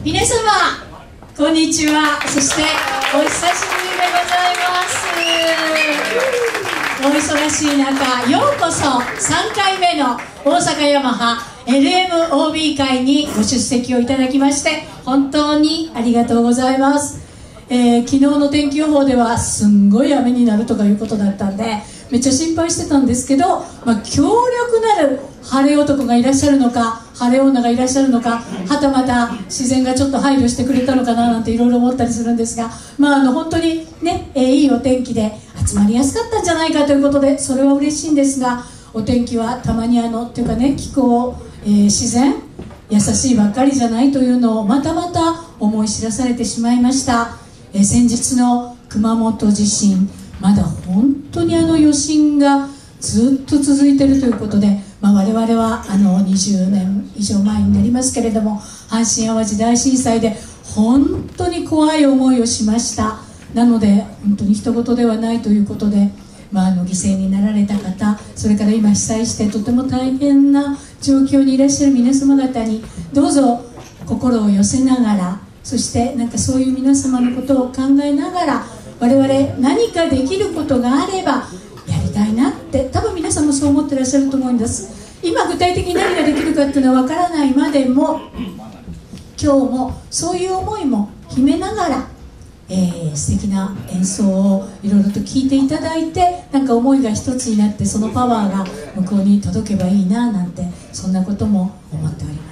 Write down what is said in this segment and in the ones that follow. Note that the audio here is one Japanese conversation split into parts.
皆様こんにちは。そしてお久しぶりでございます。お忙しい中、ようこそ3回目の大阪ヤマハ LMOB 会にご出席をいただきまして本当にありがとうございます。昨日の天気予報ではすんごい雨になるとかいうことだったんでめっちゃ心配してたんですけど、強力なる晴れ男がいらっしゃるのか晴れ女がいらっしゃるのか、はたまた自然がちょっと配慮してくれたのかななんていろいろ思ったりするんですが、本当にね、いいお天気で集まりやすかったんじゃないかということでそれは嬉しいんですが、お天気はたまにっていうかね、気候、自然優しいばっかりじゃないというのをまたまた思い知らされてしまいました。先日の熊本地震、まだ本当に余震がずっと続いているということで、我々は20年以上前になりますけれども、阪神・淡路大震災で本当に怖い思いをしました。なので本当に一言ではないということで、犠牲になられた方、それから今被災してとても大変な状況にいらっしゃる皆様方にどうぞ心を寄せながら、そしてそういう皆様のことを考えながら、我々何かできることがあればやりたいなって、多分皆さんもそう思ってらっしゃると思うんです。今具体的に何ができるかっていうのは分からないまでも、今日もそういう思いも秘めながら、素敵な演奏をいろいろと聴いていただいて、思いが一つになってそのパワーが向こうに届けばいいななんて、そんなことも思っております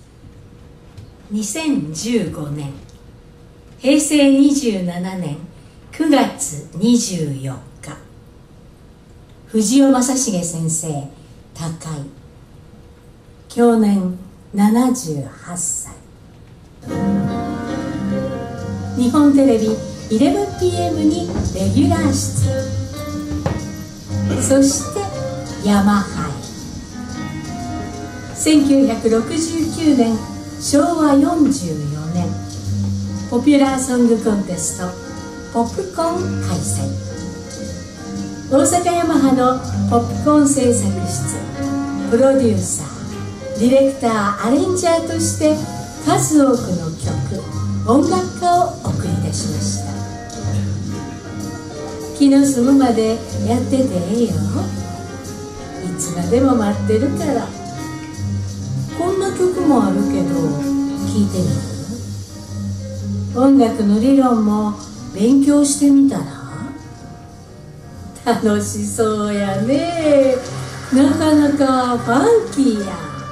。2015年平成27年9月24日、藤尾正成先生他界、享年78歳。日本テレビ 11PM にレギュラー出演、そしてヤマハへ。1969年昭和44年ポピュラーソングコンテストポップコーン開催。大阪ヤマハのポップコーン制作室プロデューサー、ディレクター、アレンジャーとして数多くの曲、音楽家を送り出しました。気の済むまでやっててええよ、いつまでも待ってるから。こんな曲もあるけど聴いてみる？音楽の理論も勉強してみたら？楽しそうやね。なかなかファンキーや。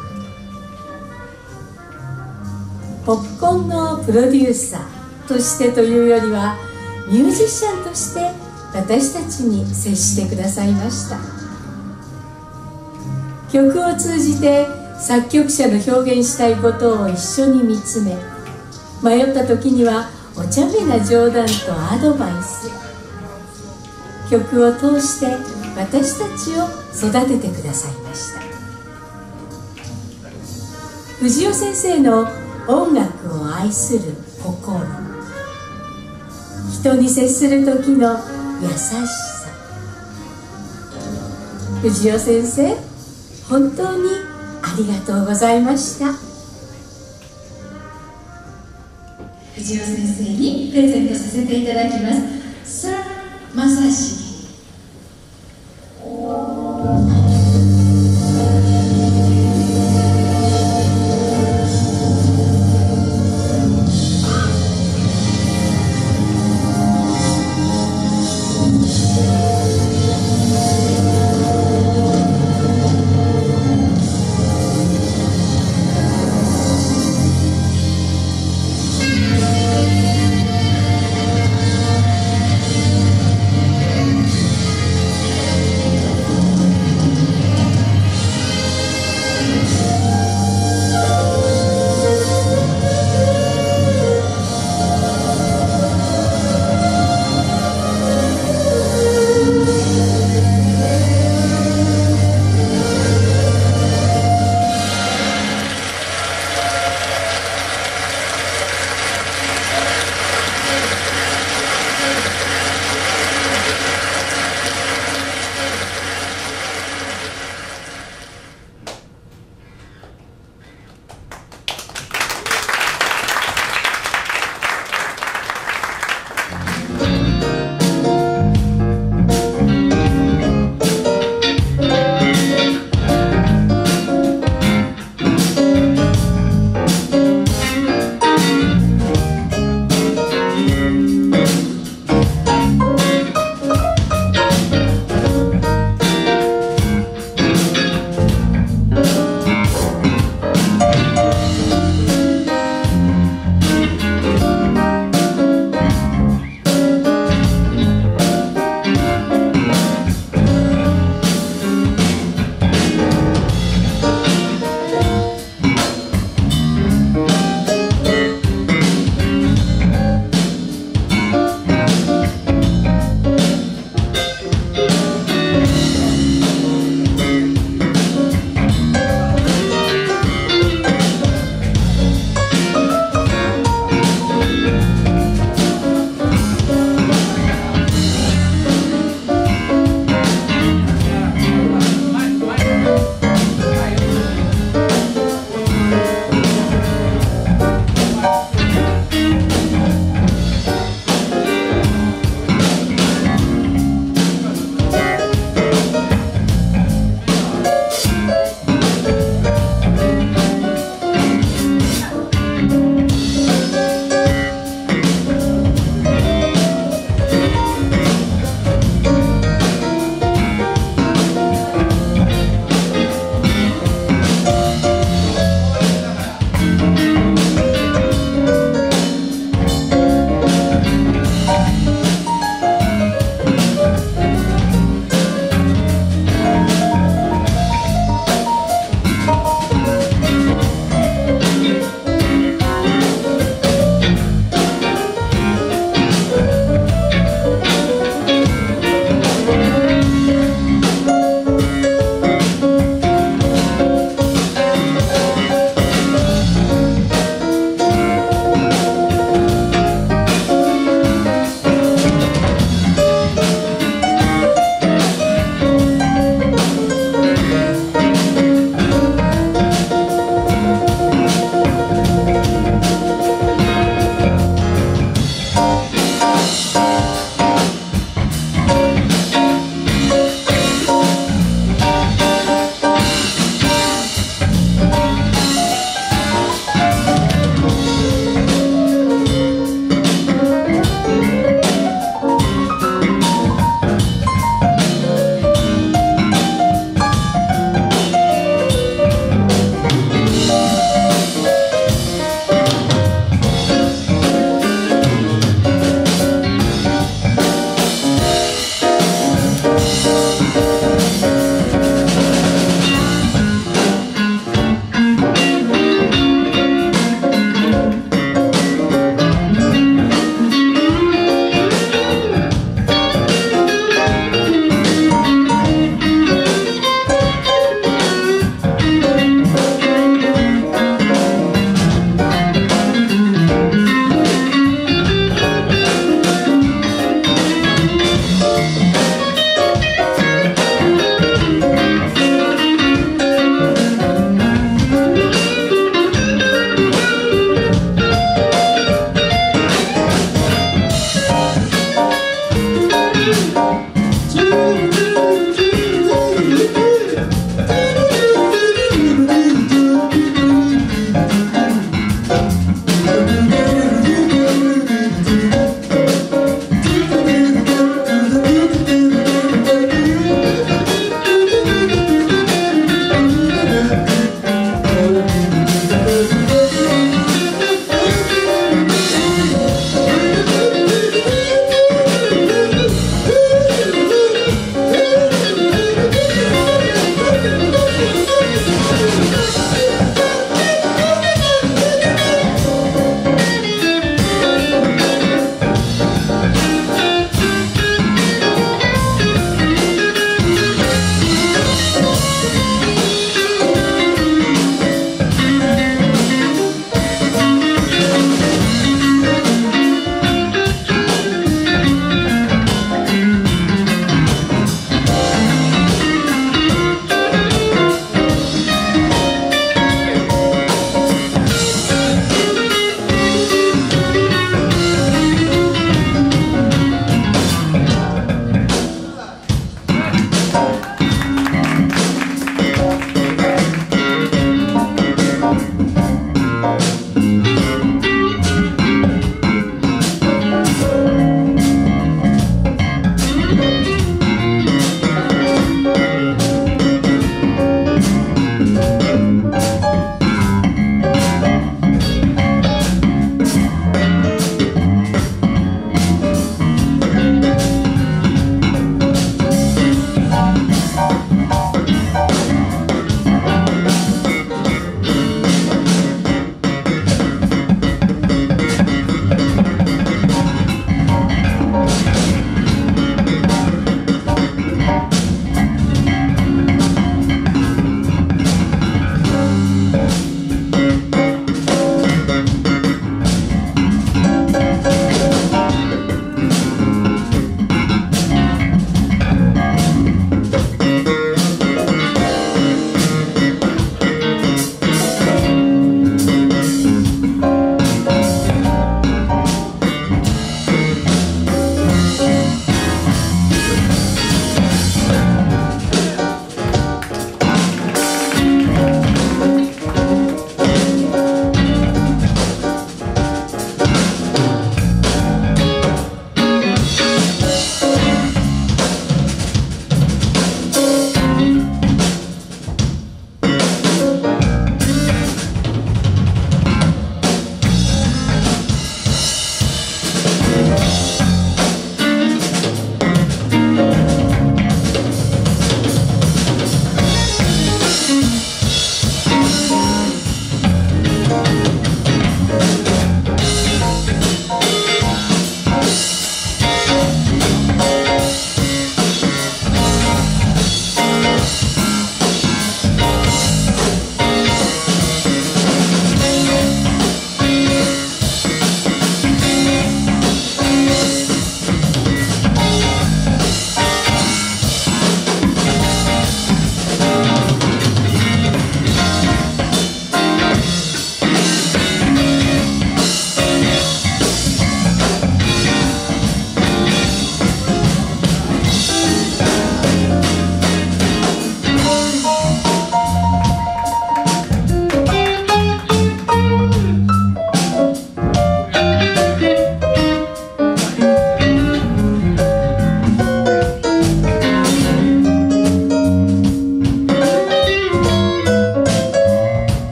ポップコーンのプロデューサーとしてというよりはミュージシャンとして私たちに接してくださいました。曲を通じて作曲者の表現したいことを一緒に見つめ、迷った時にはお茶目な冗談とアドバイス、曲を通して私たちを育ててくださいました。藤尾先生の音楽を愛する心、人に接する時の優しさ。藤尾先生、本当にありがとうございました。 藤尾先生にプレゼントさせていただきます。Sir Masashi。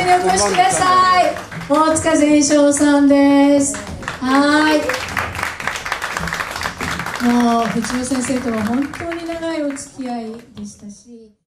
にお越しください。大塚善翔さんです。もう藤尾先生とは本当に長いお付き合いでしたし。